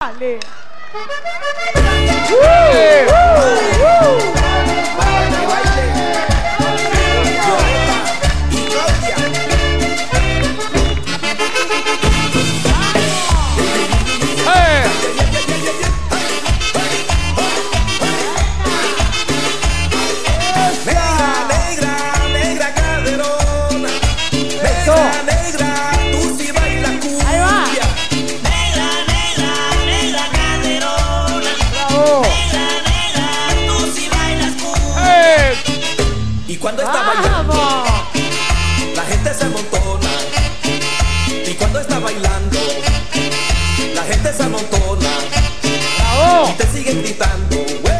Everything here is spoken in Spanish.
Dale. Cuando está bailando, la gente se amontona. Y cuando está bailando, la gente se amontona. Y te siguen gritando.